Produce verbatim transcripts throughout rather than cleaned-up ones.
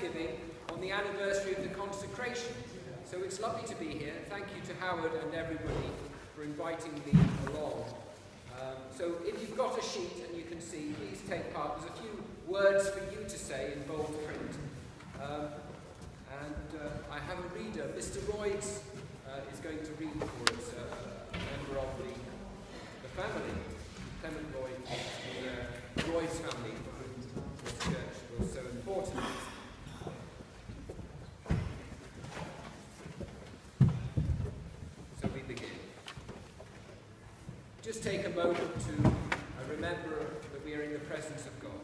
Thanksgiving on the anniversary of the consecration. So it's lovely to be here. Thank you to Howard and everybody for inviting me along. Um, so if you've got a sheet and you can see, please take part. There's a few words for you to say in bold print. Um, and uh, I have a reader. Mister Royds uh, is going to read for us, uh, a member of the, the family, Clement Royd, the uh, Royds family, for whom this church was so important. So we begin. Just take a moment to uh, remember that we are in the presence of God.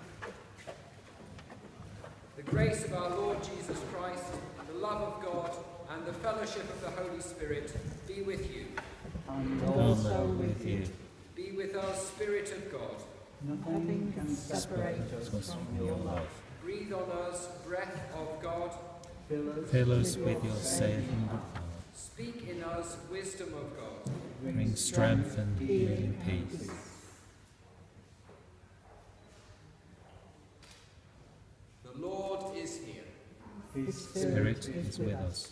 The grace of our Lord Jesus Christ, the love of God, and the fellowship of the Holy Spirit be with you. And also with you. Be with us, Spirit of God. Nothing can separate us from your love. Breathe on us, breath of God. Fill us, Fill us with your saving power. Speak in us, wisdom of God. Bring strength and healing peace. The Lord is here. His Spirit is with us.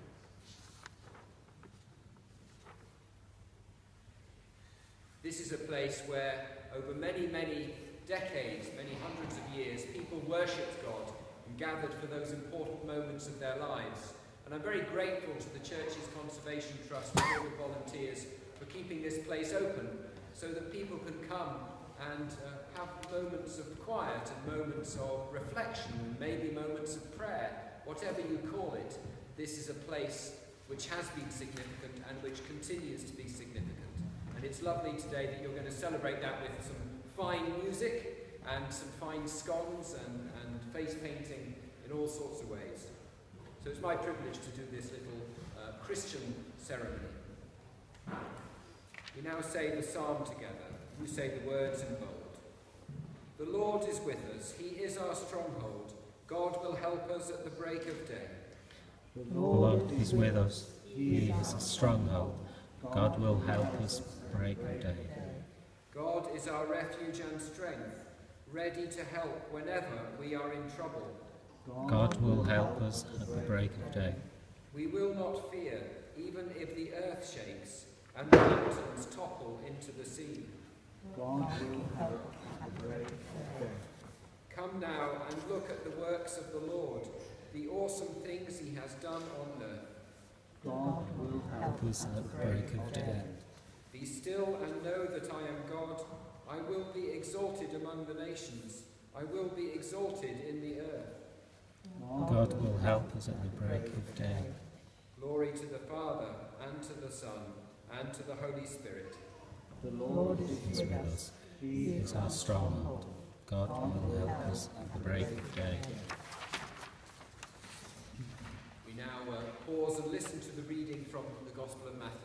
This is a place where, over many, many decades, many hundreds of years, people worshipped God and gathered for those important moments of their lives. And I'm very grateful to the Church's Conservation Trust and all the volunteers for keeping this place open so that people can come and uh, have moments of quiet and moments of reflection and maybe moments of prayer, whatever you call it. This is a place which has been significant and which continues to be significant. And it's lovely today that you're going to celebrate that with some fine music and some fine scones and, and face painting in all sorts of ways. So it's my privilege to do this little uh, Christian ceremony. We now say the psalm together. You say the words in bold. The Lord is with us. He is our stronghold. God will help us at the break of day. The Lord is with us. He is a stronghold. God will help us break of day. God is our refuge and strength, ready to help whenever we are in trouble. God will help us at the break of day. We will not fear, even if the earth shakes and the mountains topple into the sea. God will help at the break of day. Come now and look at the works of the Lord, the awesome things he has done on earth. God will help Help us at the break of day. Be still and know that I am God. I will be exalted among the nations. I will be exalted in the earth. God will help us at the break of day. Glory to the Father, and to the Son, and to the Holy Spirit. The Lord Is with us. He is our stronghold. God will help us at the break of day. We now uh, pause and listen to the reading from the Gospel of Matthew.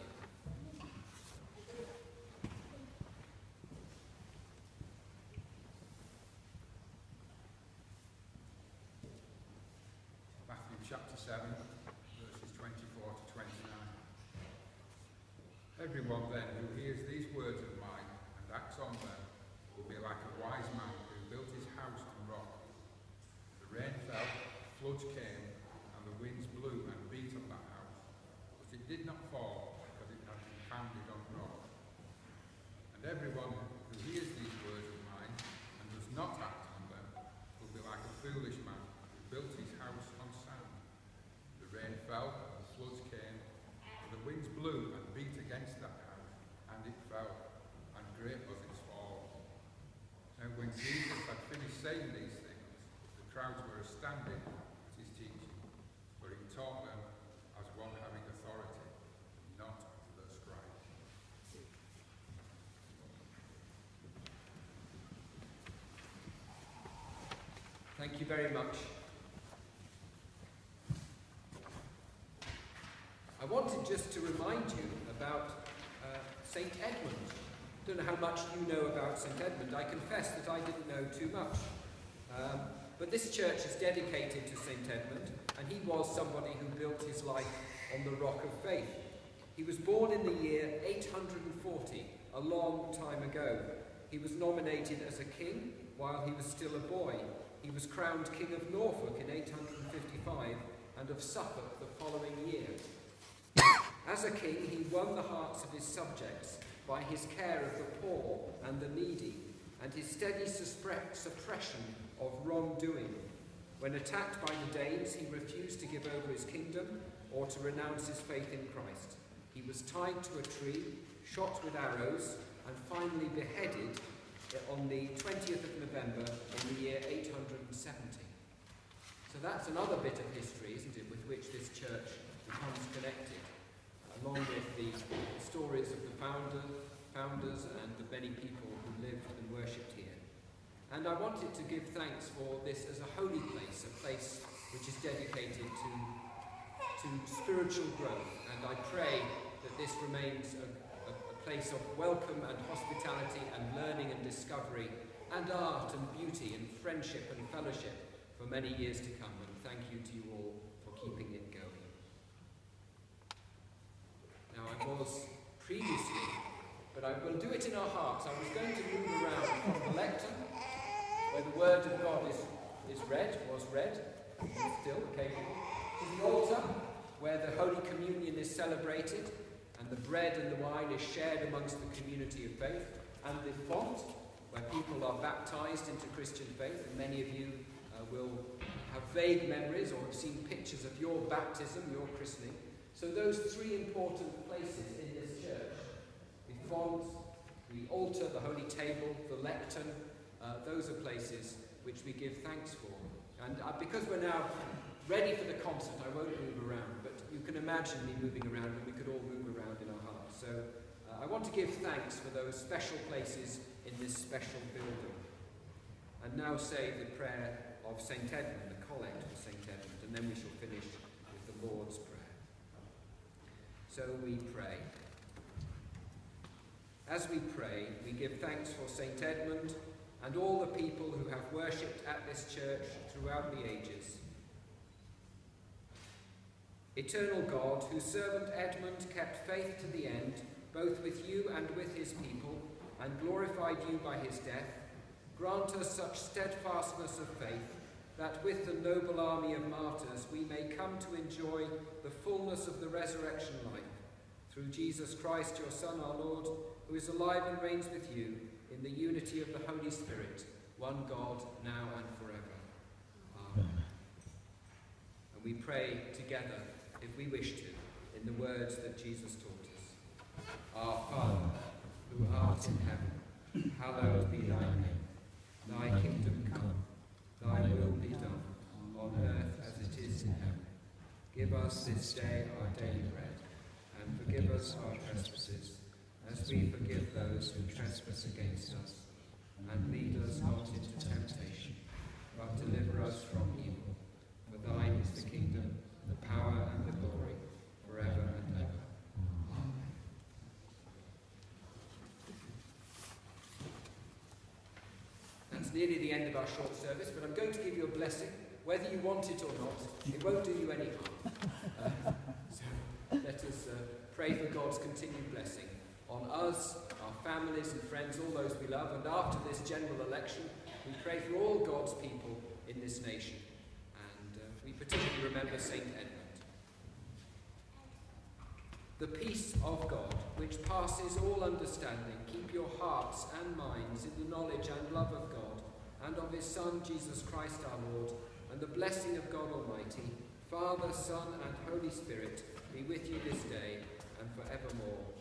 Matthew chapter seven, verses twenty-four to twenty-nine. Everyone then who hears these words of mine and acts on them will be like a wise man who built his house on rock. The rain fell, floods came, and the winds blew and beat on that house, but it did not fall because it had been founded on rock. And everyone who hears these words of mine and does not act on them will be like a foolish man who built his house on sand. The rain fell, and the floods came, and the winds blew and beat against that house, and it fell, and great was its fall. Now when Jesus had finished saying these things, the crowds were astounded at his teaching, for he taught them as one having authority, not the scribes. Thank you very much. I wanted just to remind you about uh, Saint Edmund. I don't know how much you know about Saint Edmund. I confess that I didn't know too much. Um, but this church is dedicated to Saint Edmund, and he was somebody who built his life on the rock of faith. He was born in the year eight hundred forty, a long time ago. He was nominated as a king while he was still a boy. He was crowned King of Norfolk in eight hundred and of Suffolk the following year. As a king, he won the hearts of his subjects by his care of the poor and the needy, and his steady suppression of wrongdoing. When attacked by the Danes, he refused to give over his kingdom or to renounce his faith in Christ. He was tied to a tree, shot with arrows, and finally beheaded on the twentieth of November in the year eight hundred seventy. So that's another bit of history, isn't it, with which this church becomes connected, along with the stories of the founder, founders and the many people who lived and worshipped here. And I wanted to give thanks for this as a holy place, a place which is dedicated to, to spiritual growth. And I pray that this remains a, a, a place of welcome and hospitality and learning and discovery and art and beauty and friendship and fellowship for many years to come. And thank you to you all for keeping it going. Now, I was previously, but I will do it in our hearts. I was going to move around from the lectern, where the word of God is, is read, was read, and still occasionally, to the altar, where the Holy Communion is celebrated, and the bread and the wine is shared amongst the community of faith, and the font, where people are baptized into Christian faith, and many of you uh, will have vague memories or have seen pictures of your baptism, your christening. So those three important places in this church, the font, the altar, the holy table, the lectern, uh, those are places which we give thanks for. And uh, because we're now ready for the concert, I won't move around, but you can imagine me moving around and we could all move around in our hearts. So uh, I want to give thanks for those special places in this special building. And now say the prayer of Saint Edmund, the collect for Saint Edmund, and then we shall finish with the Lord's Prayer. So we pray. As we pray, we give thanks for Saint Edmund and all the people who have worshipped at this church throughout the ages. Eternal God, whose servant Edmund kept faith to the end, both with you and with his people, and glorified you by his death, grant us such steadfastness of faith that with the noble army of martyrs we may come to enjoy the fullness of the resurrection life, through Jesus Christ, your Son, our Lord, who is alive and reigns with you in the unity of the Holy Spirit, one God, now and forever. Amen. And we pray together, if we wish to, in the words that Jesus taught us. Our Father, who art in heaven, hallowed be thy name. Thy kingdom come, thy will be done, on earth as it is in heaven. Give us this day our daily bread, and forgive us our trespasses, as we forgive those who trespass against us. And lead us not into temptation, but deliver us from evil. For thine is the kingdom, the power, and the glory, forever and ever. Amen. That's nearly the end of our short service, but I'm going to give you a blessing, whether you want it or not. It won't do you any harm. Uh, so let us uh, pray for God's continued blessing on us, our families and friends, all those we love. And after this general election, we pray for all God's people in this nation. And uh, we particularly remember Saint Edmund. The peace of God, which passes all understanding, keep your hearts and minds in the knowledge and love of God, and of his Son, Jesus Christ our Lord, and the blessing of God Almighty, Father, Son, and Holy Spirit, be with you this day and forevermore.